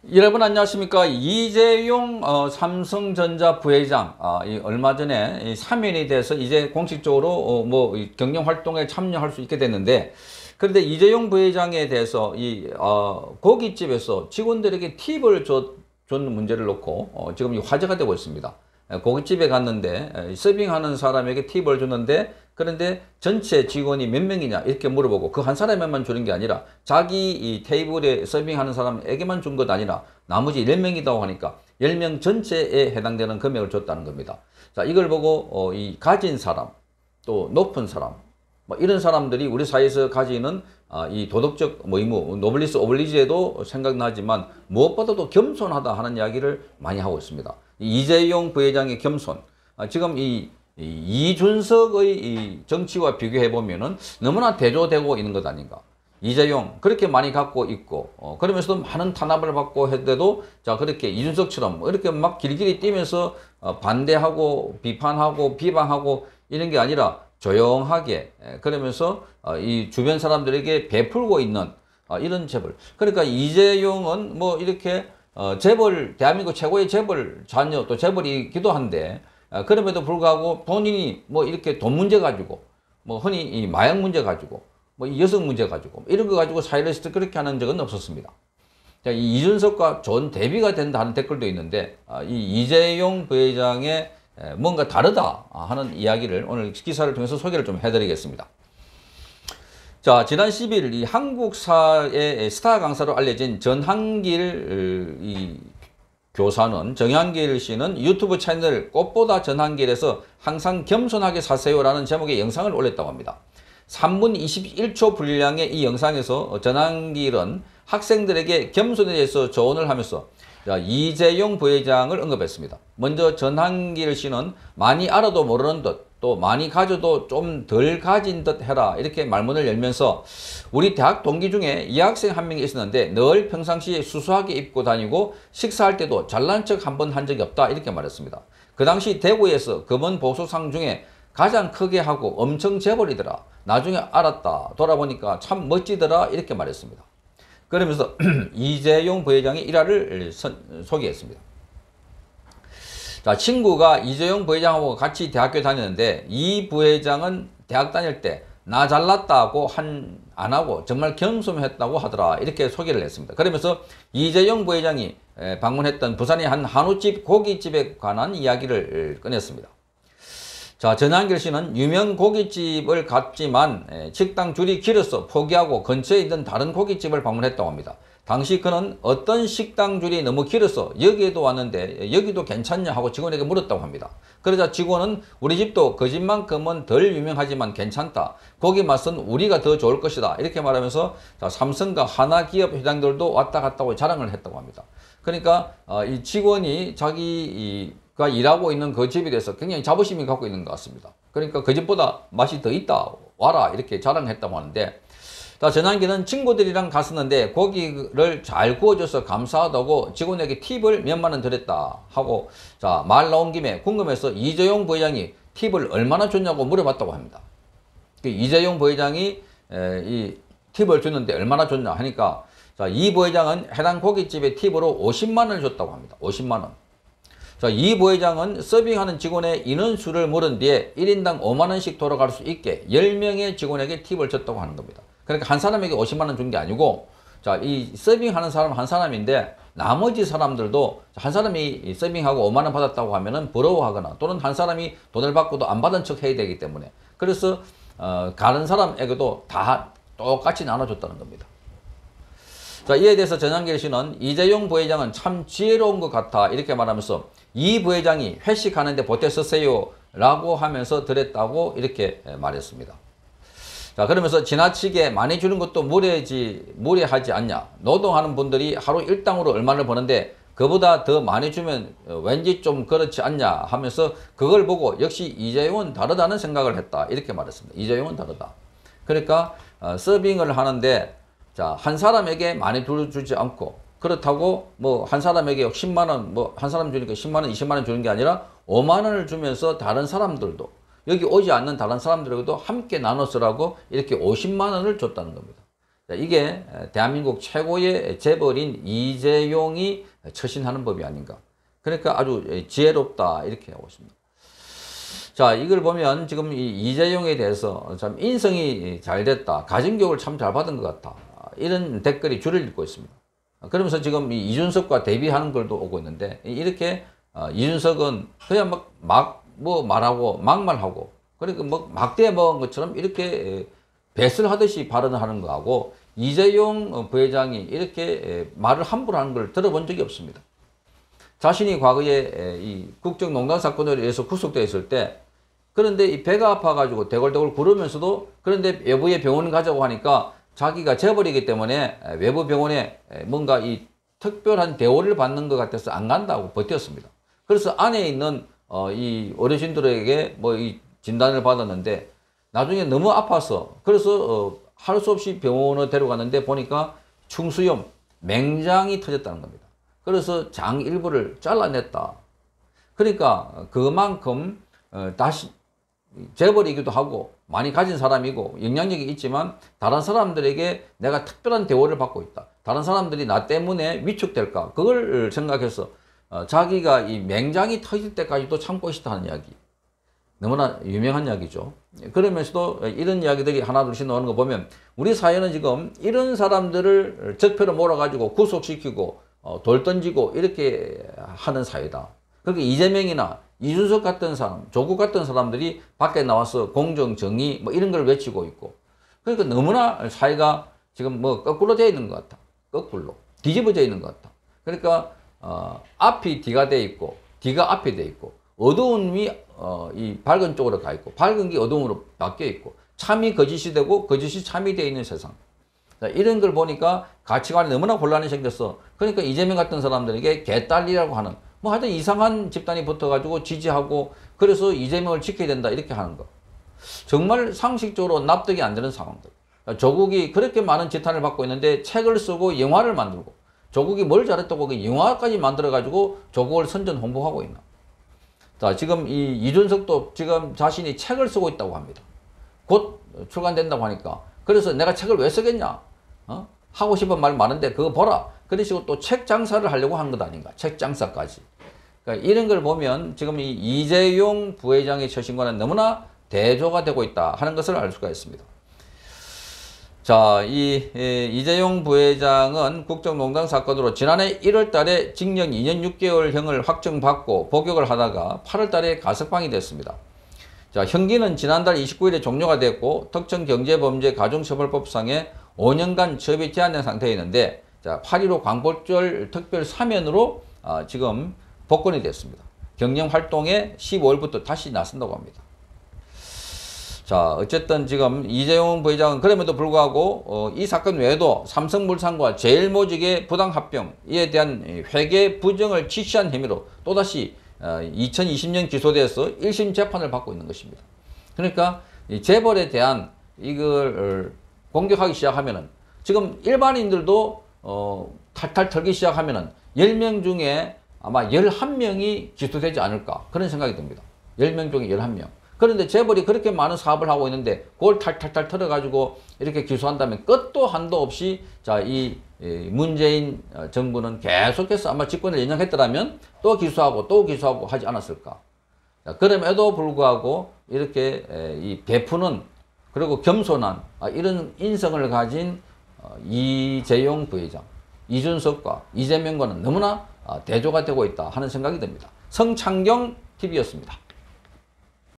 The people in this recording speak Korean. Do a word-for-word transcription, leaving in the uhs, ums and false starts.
여러분 안녕하십니까. 이재용 어, 삼성전자 부회장 아, 이 얼마 전에 이 사면이 돼서 이제 공식적으로 어, 뭐 경영 활동에 참여할 수 있게 됐는데, 그런데 이재용 부회장에 대해서 이 어, 고깃집에서 직원들에게 팁을 줬, 줬는 문제를 놓고 어, 지금 이 화제가 되고 있습니다. 고깃집에 갔는데 서빙하는 사람에게 팁을 줬는데, 그런데 전체 직원이 몇 명이냐 이렇게 물어보고 그 한 사람에만 주는 게 아니라 자기 이 테이블에 서빙하는 사람에게만 준 것 아니라 나머지 열 명이라고 하니까 열 명 전체에 해당되는 금액을 줬다는 겁니다. 자, 이걸 보고 어, 이 가진 사람, 또 높은 사람, 뭐 이런 사람들이 우리 사회에서 가지는 아, 이 도덕적 뭐 의무, 노블리스 오블리주에도 생각나지만 무엇보다도 겸손하다 하는 이야기를 많이 하고 있습니다. 이재용 부회장의 겸손, 아, 지금 이, 이 이준석의 이 정치와 비교해 보면은 너무나 대조되고 있는 것 아닌가. 이재용 그렇게 많이 갖고 있고 어, 그러면서도 많은 탄압을 받고 해도 자 그렇게 이준석처럼 이렇게 막 길길이 뛰면서 어, 반대하고 비판하고 비방하고 이런 게 아니라 조용하게 그러면서 어, 이 주변 사람들에게 베풀고 있는 어, 이런 재벌. 그러니까 이재용은 뭐 이렇게 어, 재벌, 대한민국 최고의 재벌 자녀 또 재벌이기도 한데 어, 그럼에도 불구하고 본인이 뭐 이렇게 돈 문제 가지고 뭐 흔히 이 마약 문제 가지고 뭐 여성 문제 가지고 이런 거 가지고 사회를 그렇게 하는 적은 없었습니다. 자, 이 이준석과 좋은 대비가 된다 하는 댓글도 있는데 아, 이 이재용 부회장의 뭔가 다르다 하는 이야기를 오늘 기사를 통해서 소개를 좀 해드리겠습니다. 자, 지난 십일 일 이 한국사의 스타 강사로 알려진 전한길 이 교사는 정한길 씨는 유튜브 채널 꽃보다 전한길에서 항상 겸손하게 사세요라는 제목의 영상을 올렸다고 합니다. 삼 분 이십일 초 분량의 이 영상에서 전한길은 학생들에게 겸손에 대해서 조언을 하면서 자, 이재용 부회장을 언급했습니다. 먼저 전한길 씨는 많이 알아도 모르는 듯 또 많이 가져도 좀 덜 가진 듯 해라 이렇게 말문을 열면서 우리 대학 동기 중에 이 학생 한 명이 있었는데 늘 평상시에 수수하게 입고 다니고 식사할 때도 잘난 척 한 번 한 적이 없다 이렇게 말했습니다. 그 당시 대구에서 검은 보수상 중에 가장 크게 하고 엄청 재벌이더라. 나중에 알았다. 돌아보니까 참 멋지더라 이렇게 말했습니다. 그러면서 이재용 부회장의 일화를 선, 소개했습니다. 자, 친구가 이재용 부회장하고 같이 대학교 다녔는데 이 부회장은 대학 다닐 때 나 잘났다고 한, 안 하고 정말 겸손했다고 하더라 이렇게 소개를 했습니다. 그러면서 이재용 부회장이 방문했던 부산의 한 한우집 고깃집에 관한 이야기를 꺼냈습니다. 자, 전한길 씨는 유명 고깃집을 갔지만 식당 줄이 길어서 포기하고 근처에 있는 다른 고깃집을 방문했다고 합니다. 당시 그는 어떤 식당 줄이 너무 길어서 여기에도 왔는데 여기도 괜찮냐 하고 직원에게 물었다고 합니다. 그러자 직원은 우리 집도 그 집만큼은 덜 유명하지만 괜찮다. 고기 맛은 우리가 더 좋을 것이다. 이렇게 말하면서 자, 삼성과 하나기업 회장들도 왔다 갔다 하고 자랑을 했다고 합니다. 그러니까 어, 이 직원이 자기 이 가 일하고 있는 그 집에 대해서 굉장히 자부심이 갖고 있는 것 같습니다. 그러니까 그 집보다 맛이 더 있다. 와라. 이렇게 자랑했다고 하는데, 자, 전한기는 친구들이랑 갔었는데 고기를 잘 구워줘서 감사하다고 직원에게 팁을 몇만 원 드렸다 하고, 자, 말 나온 김에 궁금해서 이재용 부회장이 팁을 얼마나 줬냐고 물어봤다고 합니다. 그 이재용 부회장이 에, 이 팁을 줬는데 얼마나 줬냐 하니까, 자, 이 부회장은 해당 고깃집에 팁으로 오십만 원을 줬다고 합니다. 오십만 원. 자, 이 부회장은 서빙하는 직원의 인원수를 물은 뒤에 일 인당 오만 원씩 돌아갈 수 있게 열 명의 직원에게 팁을 줬다고 하는 겁니다. 그러니까 한 사람에게 오십만 원 준 게 아니고, 자, 이 서빙하는 사람 한 사람인데 나머지 사람들도 한 사람이 서빙하고 오만 원 받았다고 하면은 부러워하거나 또는 한 사람이 돈을 받고도 안 받은 척 해야 되기 때문에 그래서 어, 가는 사람에게도 다 똑같이 나눠줬다는 겁니다. 자, 이에 대해서 전한길 씨는 이재용 부회장은 참 지혜로운 것 같아 이렇게 말하면서 이 부회장이 회식하는데 보태 쓰세요 라고 하면서 드렸다고 이렇게 말했습니다. 자, 그러면서 지나치게 많이 주는 것도 무례지, 무례하지 않냐. 노동하는 분들이 하루 일당으로 얼마를 버는데 그보다 더 많이 주면 왠지 좀 그렇지 않냐 하면서 그걸 보고 역시 이재용은 다르다는 생각을 했다 이렇게 말했습니다. 이재용은 다르다. 그러니까 어, 서빙을 하는데 자, 한 사람에게 많이 주지 않고 그렇다고 뭐 한 사람에게 십만 원 뭐 한 사람 주니까 십만 원, 이십만 원 주는 게 아니라 오만 원을 주면서 다른 사람들도 여기 오지 않는 다른 사람들에게도 함께 나눠서라고 이렇게 오십만 원을 줬다는 겁니다. 이게 대한민국 최고의 재벌인 이재용이 처신하는 법이 아닌가. 그러니까 아주 지혜롭다 이렇게 하고 있습니다. 자, 이걸 보면 지금 이 이재용에 대해서 참 인성이 잘 됐다. 가정교육을 참 잘 받은 것 같다. 이런 댓글이 줄을 잇고 있습니다. 그러면서 지금 이 이준석과 대비하는 글도 오고 있는데 이렇게 어, 이준석은 그냥 막, 막 뭐 말하고 막말하고 그러니까 뭐 막대 먹은 것처럼 이렇게 배설 하듯이 발언을 하는 거하고 이재용 부회장이 이렇게 말을 함부로 하는 걸 들어본 적이 없습니다. 자신이 과거에 이 국정농단 사건으로 인해서 구속되어 있을 때 그런데 이 배가 아파가지고 대골대골 구르면서도 그런데 외부에 병원을 가자고 하니까 자기가 재벌이기 때문에 외부 병원에 뭔가 이 특별한 대우를 받는 것 같아서 안 간다고 버텼습니다. 그래서 안에 있는 어, 이 어르신들에게 뭐 이 진단을 받았는데 나중에 너무 아파서 그래서 어, 할 수 없이 병원을 데려갔는데 보니까 충수염, 맹장이 터졌다는 겁니다. 그래서 장 일부를 잘라냈다. 그러니까 그만큼 어, 다시 재벌이기도 하고 많이 가진 사람이고 영향력이 있지만 다른 사람들에게 내가 특별한 대우를 받고 있다. 다른 사람들이 나 때문에 위축될까? 그걸 생각해서 어, 자기가 이 맹장이 터질 때까지도 참고 있었다는 이야기. 너무나 유명한 이야기죠. 그러면서도 이런 이야기들이 하나둘씩 나오는 거 보면 우리 사회는 지금 이런 사람들을 적폐로 몰아가지고 구속시키고 어, 돌 던지고 이렇게 하는 사회다. 그러니까 이재명이나 이준석 같은 사람, 조국 같은 사람들이 밖에 나와서 공정, 정의 뭐 이런 걸 외치고 있고 그러니까 너무나 사회가 지금 뭐 거꾸로 되어 있는 것 같다. 거꾸로. 뒤집어져 있는 것 같다. 그러니까 어, 앞이 뒤가 돼 있고 뒤가 앞이 돼 있고 어두움이 어, 이 밝은 쪽으로 가 있고 밝은 게 어두움으로 바뀌어 있고 참이 거짓이 되고 거짓이 참이 되어 있는 세상. 자, 이런 걸 보니까 가치관이 너무나 혼란이 생겼어. 그러니까 이재명 같은 사람들에게 개딸이라고 하는 뭐 하여튼 이상한 집단이 붙어가지고 지지하고 그래서 이재명을 지켜야 된다 이렇게 하는 거. 정말 상식적으로 납득이 안 되는 상황들. 조국이 그렇게 많은 지탄을 받고 있는데 책을 쓰고 영화를 만들고 조국이 뭘 잘했다고 그 영화까지 만들어가지고 조국을 선전 홍보하고 있나. 자, 지금 이 이준석도 지금 자신이 책을 쓰고 있다고 합니다. 곧 출간된다고 하니까. 그래서 내가 책을 왜 쓰겠냐? 어? 하고 싶은 말 많은데 그거 보라. 그런 식으로 또 책 장사를 하려고 한 것 아닌가. 책 장사까지. 그러니까 이런 걸 보면 지금 이 이재용 부회장의 처신과는 너무나 대조가 되고 있다 하는 것을 알 수가 있습니다. 자, 이, 이 이재용 부회장은 국정농단 사건으로 지난해 일월 달에 징역 이 년 육 개월형을 확정받고 복역을 하다가 팔월 달에 가석방이 됐습니다. 자, 형기는 지난달 이십구 일에 종료가 됐고 특정경제범죄가중처벌법상에 오 년간 처비 제한된 상태에 있는데 자, 팔 일오 광복절 특별 사면으로 아, 지금 복권이 됐습니다. 경영 활동에 십오 일부터 다시 나선다고 합니다. 자, 어쨌든 지금 이재용 부회장은 그럼에도 불구하고 어, 이 사건 외에도 삼성물산과 제일모직의 부당합병 이에 대한 회계 부정을 지시한 혐의로 또다시 어, 이천이십 년 기소돼서 일 심 재판을 받고 있는 것입니다. 그러니까 이 재벌에 대한 이걸 공격하기 시작하면은 지금 일반인들도 어, 탈탈 털기 시작하면은 열 명 중에 아마 열한 명이 기소되지 않을까 그런 생각이 듭니다. 열 명 중에 열한 명. 그런데 재벌이 그렇게 많은 사업을 하고 있는데 그걸 탈탈탈 털어가지고 이렇게 기소한다면 끝도 한도 없이 자, 이 문재인 정부는 계속해서 아마 집권을 연장했더라면 또 기소하고 또 기소하고 하지 않았을까. 자, 그럼에도 불구하고 이렇게 이 베푸는 그리고 겸손한 이런 인성을 가진 이재용 부회장, 이준석과 이재명과는 너무나 대조가 되고 있다 하는 생각이 듭니다. 성창경 티비였습니다.